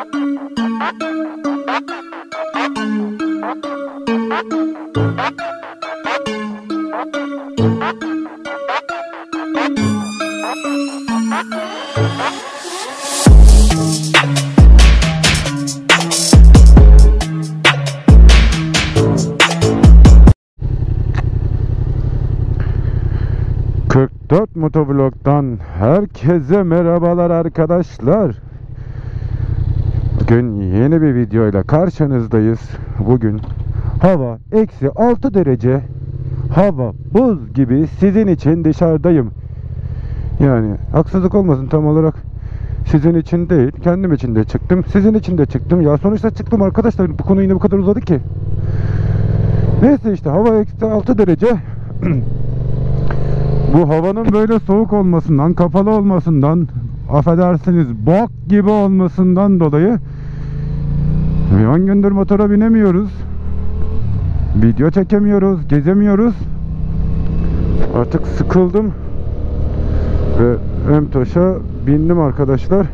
Motovlog'dan herkese merhabalar arkadaşlar. Bugün yeni bir videoyla karşınızdayız. Bugün hava -6 derece, hava buz gibi, sizin için dışarıdayım. Yani haksızlık olmasın, tam olarak sizin için değil, kendim için de çıktım, sizin için de çıktım. Ya sonuçta çıktım arkadaşlar, bu konu yine bu kadar uzadı ki. Neyse işte, hava -6 derece. Bu havanın böyle soğuk olmasından, kapalı olmasından, affedersiniz bok gibi olmasından dolayı 10 gündür motora binemiyoruz. Video çekemiyoruz, gezemiyoruz. Artık sıkıldım ve Emtoş'a bindim arkadaşlar.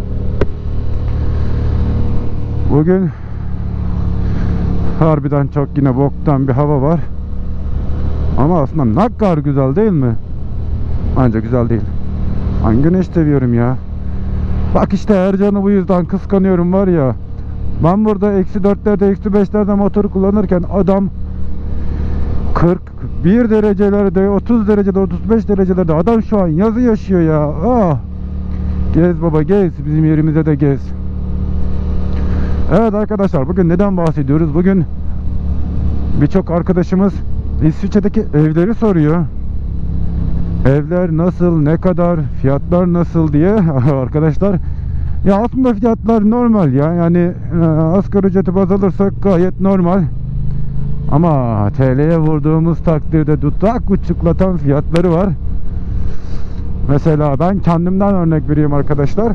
Bugün harbiden çok yine boktan bir hava var. Ama aslında ne kadar güzel değil mi? Ancak güzel değil. Ben güneş seviyorum ya. Bak işte Ercan'ı bu yüzden kıskanıyorum var ya. Ben burada -4'lerde -5'lerde motor kullanırken adam 41 derecelerde, 30 derecede, 35 derecelerde, adam şu an yazı yaşıyor ya. Ah. Gez baba gez, bizim yerimize de gez. Evet arkadaşlar, bugün neden bahsediyoruz? Bugün birçok arkadaşımız İsviçre'deki evleri soruyor. Evler nasıl, ne kadar, fiyatlar nasıl diye arkadaşlar. Ya aslında fiyatlar normal ya. Yani asgari ücreti baz alırsak gayet normal. Ama TL'ye vurduğumuz takdirde dudak uçuklatan fiyatları var. Mesela ben kendimden örnek vereyim arkadaşlar.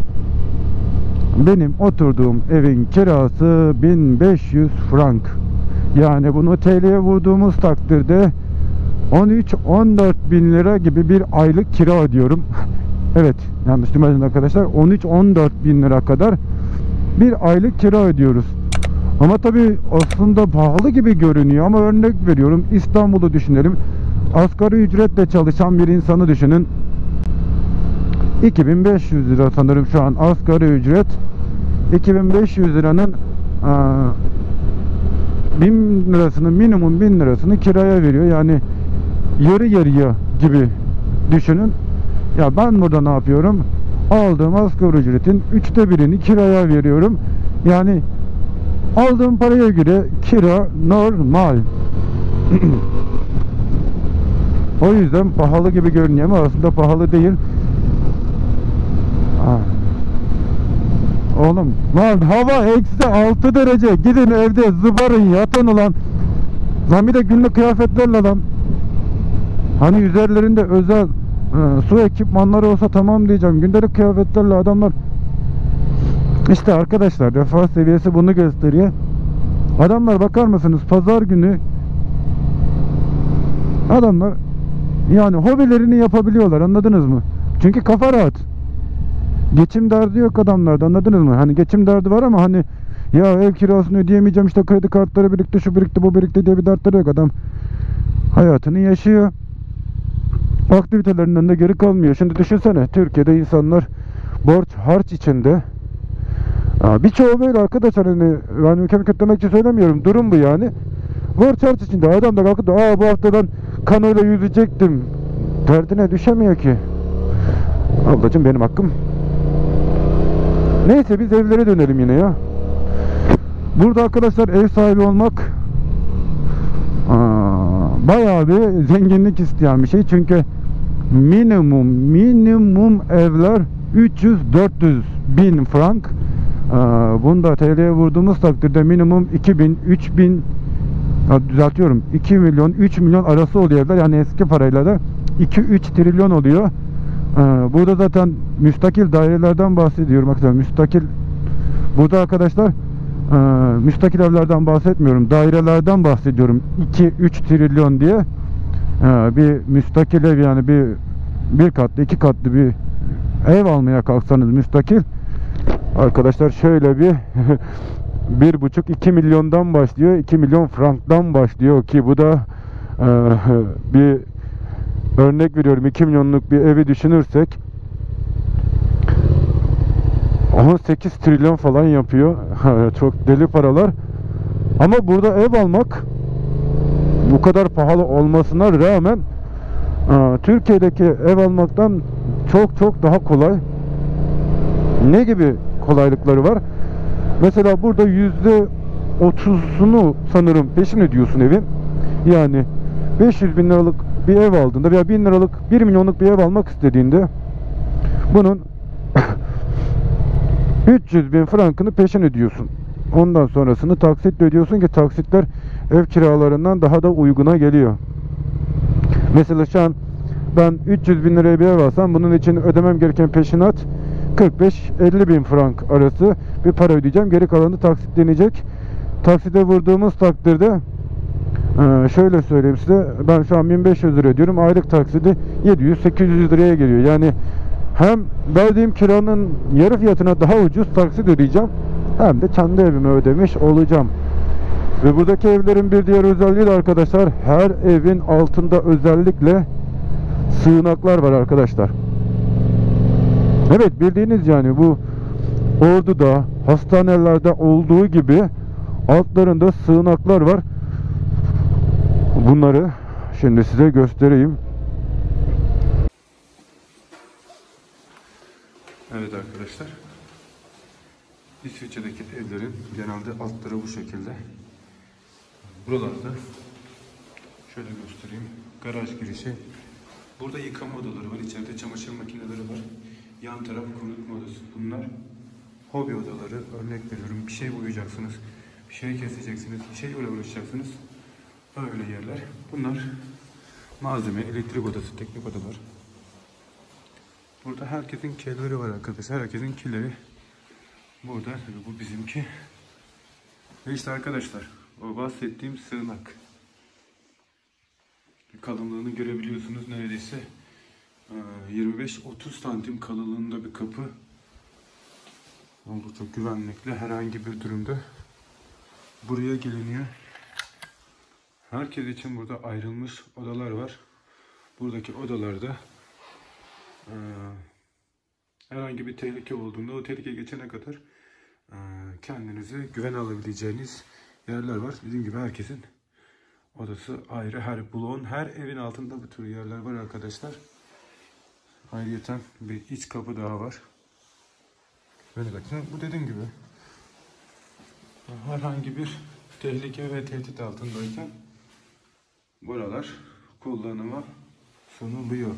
Benim oturduğum evin kirası 1500 frank. Yani bunu TL'ye vurduğumuz takdirde 13-14 bin lira gibi bir aylık kira ödüyorum. Evet, yanlış duymadınız arkadaşlar, 13-14 bin lira kadar bir aylık kira ödüyoruz. Ama tabii aslında pahalı gibi görünüyor. Ama örnek veriyorum, İstanbul'u düşünelim. Asgari ücretle çalışan bir insanı düşünün. 2500 lira sanırım şu an asgari ücret. 2500 liranın 1000 lirasını, minimum 1000 lirasını kiraya veriyor. Yani yarı yarıya gibi düşünün. Ya ben burada ne yapıyorum? Aldığım asgari ücretin 1/3'ünü kiraya veriyorum. Yani aldığım paraya göre kira normal. O yüzden pahalı gibi görünüyor ama aslında pahalı değil. Oğlum lan, hava -6 derece, gidin evde zıbarın, yatın ulan. Lan bir de günlük kıyafetlerle lan. Hani üzerlerinde özel su ekipmanları olsa tamam diyeceğim. Gündelik kıyafetlerle adamlar. İşte arkadaşlar, refah seviyesi bunu gösteriyor. Adamlar, bakar mısınız, pazar günü adamlar yani hobilerini yapabiliyorlar, anladınız mı? Çünkü kafa rahat. Geçim derdi yok adamlarda, anladınız mı? Hani geçim derdi var ama hani ya ev kirasını ödeyemeyeceğim, işte kredi kartları birikti, şu birikti, bu birikti diye bir dertleri yok. Adam hayatını yaşıyor. Aktivitelerinden de geri kalmıyor. Şimdi düşünsene, Türkiye'de insanlar borç harç içinde. Birçoğu böyle arkadaşlar, hani ben ülkemi kötülemek için söylemiyorum, durum bu yani. Borç harç içinde adam da kalkıp da bu hafta ben kanoyla yüzecektim derdine düşemiyor ki. Ablacığım, benim hakkım. Neyse, biz evlere dönelim yine ya. Burada arkadaşlar ev sahibi olmak bayağı bir zenginlik isteyen bir şey. Çünkü minimum evler 300-400 bin frank. Bunu da TL'ye vurduğumuz takdirde minimum 2000, 3000, düzeltiyorum, 2 milyon 3 milyon arası oluyor evler. Yani eski parayla da 2-3 trilyon oluyor. Burada zaten müstakil dairelerden bahsediyorum arkadaşlar. Müstakil, burada arkadaşlar müstakil evlerden bahsetmiyorum, dairelerden bahsediyorum. 2-3 trilyon diye bir müstakil ev, yani bir katlı, 2 katlı bir ev almaya kalksanız müstakil, Arkadaşlar şöyle bir 1,5-2 milyondan başlıyor. 2 milyon franktan başlıyor ki bu da bir örnek veriyorum, 2 milyonluk bir evi düşünürsek 18 trilyon falan yapıyor. Çok deli paralar. Ama burada ev almak bu kadar pahalı olmasına rağmen Türkiye'deki ev almaktan çok çok daha kolay. Ne gibi kolaylıkları var? Mesela burada %30'unu sanırım peşin ödüyorsun evin. Yani 500 bin liralık bir ev aldığında veya 1000 liralık 1 milyonluk bir ev almak istediğinde bunun 300 bin frankını peşin ödüyorsun. Ondan sonrasını taksitle ödüyorsun ki taksitler ev kiralarından daha da uyguna geliyor. Mesela şu an ben 300 bin liraya bir ev alsam bunun için ödemem gereken peşinat 45-50 bin frank arası bir para ödeyeceğim. Geri kalanı taksitlenecek. Taksite vurduğumuz takdirde şöyle söyleyeyim size, ben şu an 1500 lira ödüyorum. Aylık taksidi 700-800 liraya geliyor. Yani hem verdiğim kiranın yarı fiyatına daha ucuz taksit ödeyeceğim, hem de kendi evimi ödemiş olacağım. Ve buradaki evlerin bir diğer özelliği de arkadaşlar, her evin altında özellikle sığınaklar var arkadaşlar. Evet, bildiğiniz yani bu orduda, hastanelerde olduğu gibi altlarında sığınaklar var. Bunları şimdi size göstereyim. Evet arkadaşlar, İsviçre'deki evlerin genelde altları bu şekilde. Buralarda şöyle göstereyim. Garaj girişi. Burada yıkama odaları var. İçeride çamaşır makineleri var. Yan taraf kurutma odası. Bunlar hobi odaları. Örnek veriyorum. Bir şey boyayacaksınız. Bir şey keseceksiniz. Bir şeyle uğraşacaksınız. Öyle yerler. Bunlar malzeme, elektrik odası, teknik odalar. Burada herkesin kirleri var arkadaşlar. Herkesin kirleri burada. Tabii bu bizimki. Ve işte arkadaşlar, o bahsettiğim sığınak. Kalınlığını görebiliyorsunuz. Neredeyse 25-30 santim kalınlığında bir kapı. Oldukça güvenlikli. Herhangi bir durumda buraya geliniyor. Herkes için burada ayrılmış odalar var. Buradaki odalarda herhangi bir tehlike olduğunda, o tehlike geçene kadar kendinizi güvene alabileceğiniz yerler var. Dediğim gibi herkesin odası ayrı. Her bloğun, her evin altında bu tür yerler var arkadaşlar. Ayrıyeten bir iç kapı daha var. Böyle bakın. Bu dediğim gibi herhangi bir tehlike ve tehdit altındayken buralar kullanıma sunuluyor.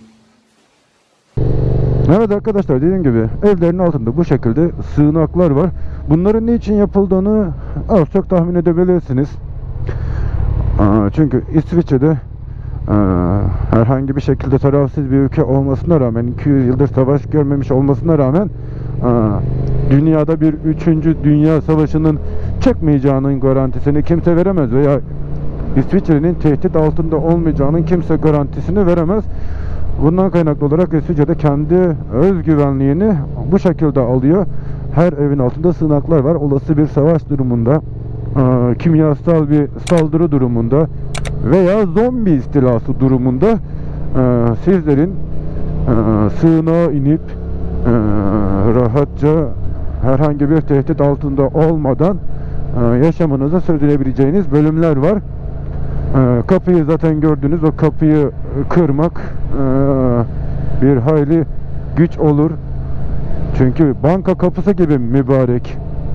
Evet arkadaşlar, dediğim gibi evlerin altında bu şekilde sığınaklar var. Bunların ne için yapıldığını az çok tahmin edebilirsiniz. Çünkü İsviçre'de herhangi bir şekilde tarafsız bir ülke olmasına rağmen, 200 yıldır savaş görmemiş olmasına rağmen dünyada bir 3. Dünya Savaşı'nın çıkmayacağının garantisini kimse veremez veya İsviçre'nin tehdit altında olmayacağının kimse garantisini veremez. Bundan kaynaklı olarak İsviçre'de kendi özgüvenliğini bu şekilde alıyor. Her evin altında sığınaklar var. Olası bir savaş durumunda, kimyasal bir saldırı durumunda veya zombi istilası durumunda sizlerin sığınağa inip rahatça, herhangi bir tehdit altında olmadan yaşamınızı sürdürebileceğiniz bölümler var. Kapıyı zaten gördünüz. O kapıyı kırmak bir hayli güç olur. Çünkü banka kapısı gibi mübarek.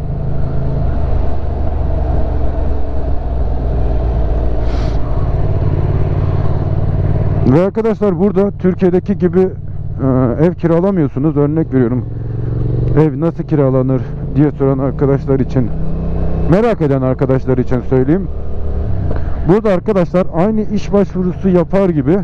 Ve arkadaşlar, burada Türkiye'deki gibi ev kiralamıyorsunuz. Örnek veriyorum, ev nasıl kiralanır diye soran arkadaşlar için, merak eden arkadaşlar için söyleyeyim. Burada arkadaşlar aynı iş başvurusu yapar gibi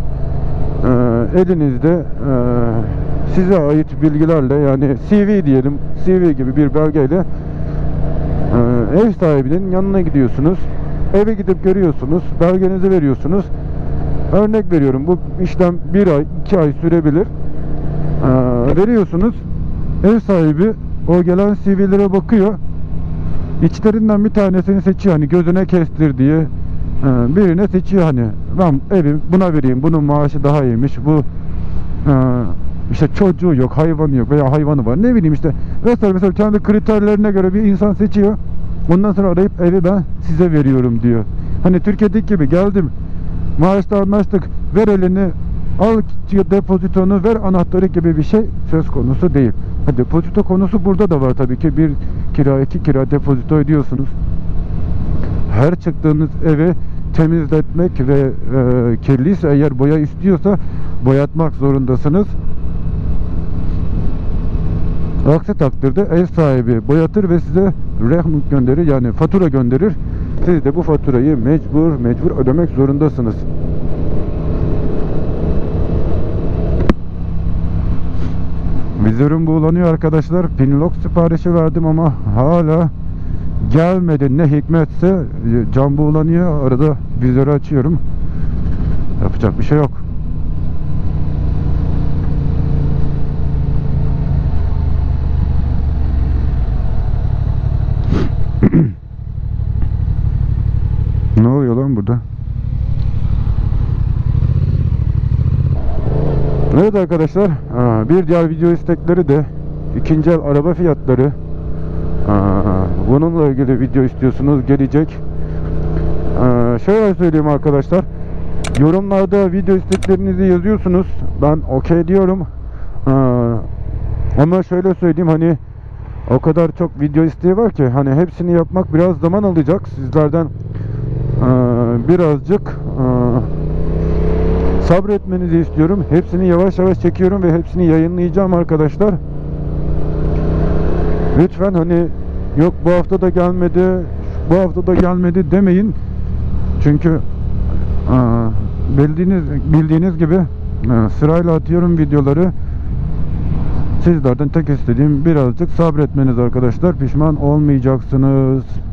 elinizde size ait bilgilerle, yani CV diyelim, CV gibi bir belgeyle ev sahibinin yanına gidiyorsunuz. Eve gidip görüyorsunuz, belgenizi veriyorsunuz. Örnek veriyorum, bu işlem 1 ay, 2 ay sürebilir. Veriyorsunuz. Ev sahibi o gelen CV'lere bakıyor. İçlerinden bir tanesini seçiyor, hani gözüne kestir diye. Birine seçiyor, hani ben evim buna vereyim, bunun maaşı daha iyiymiş, bu işte çocuğu yok, hayvanı yok veya hayvanı var, ne bileyim işte mesela kendi kriterlerine göre bir insan seçiyor. Ondan sonra arayıp evi ben size veriyorum diyor. Hani Türkiye'deki gibi geldim, maaşla anlaştık, ver elini, al depozitonu, ver anahtarı gibi bir şey söz konusu değil. Depozito konusu burada da var tabii ki. 1 kira 2 kira depozito ödüyorsunuz. Her çıktığınız evi temizletmek ve kirliyse, eğer boya istiyorsa boyatmak zorundasınız. Aksi takdirde ev sahibi boyatır ve size rehn gönderir, yani fatura gönderir. Siz de bu faturayı mecbur ödemek zorundasınız. Vizörüm buğulanıyor arkadaşlar. Pinlock siparişi verdim ama hala gelmedi. Ne hikmetse cam buğulanıyor. Arada vizörü açıyorum. Yapacak bir şey yok. Ne oluyor lan burada? Evet arkadaşlar, bir diğer video istekleri de ikinci el araba fiyatları. Bununla ilgili video istiyorsunuz, gelecek. Şöyle söyleyeyim arkadaşlar, yorumlarda video isteklerinizi yazıyorsunuz, ben okey diyorum. Ama şöyle söyleyeyim, hani o kadar çok video isteği var ki hani hepsini yapmak biraz zaman alacak. Sizlerden birazcık sabretmenizi istiyorum. Hepsini yavaş yavaş çekiyorum ve hepsini yayınlayacağım arkadaşlar. Lütfen hani yok bu hafta da gelmedi, bu hafta da gelmedi demeyin. Çünkü bildiğiniz gibi sırayla atıyorum videoları. Sizlerden tek istediğim birazcık sabretmeniz arkadaşlar. Pişman olmayacaksınız.